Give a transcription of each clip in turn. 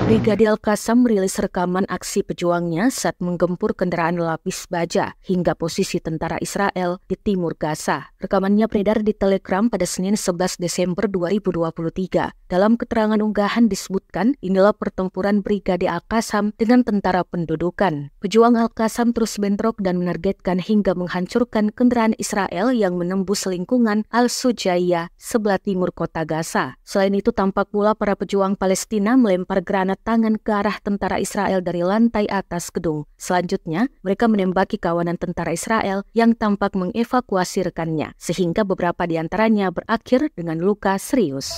Brigade Al-Qassam merilis rekaman aksi pejuangnya saat menggempur kendaraan lapis baja hingga posisi tentara Israel di timur Gaza. Rekamannya beredar di Telegram pada Senin 11 Desember 2023. Dalam keterangan unggahan disebutkan, inilah pertempuran Brigade Al-Qassam dengan tentara pendudukan. Pejuang Al-Qassam terus bentrok dan menargetkan hingga menghancurkan kendaraan Israel yang menembus lingkungan Al-Sujaiyah sebelah timur kota Gaza. Selain itu, tampak pula para pejuang Palestina melempar granat tangan ke arah tentara Israel dari lantai atas gedung. Selanjutnya, mereka menembaki kawanan tentara Israel yang tampak mengevakuasi rekannya, sehingga beberapa di antaranya berakhir dengan luka serius.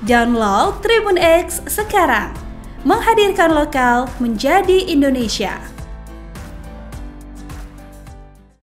Download Tribun X sekarang, menghadirkan lokal menjadi Indonesia.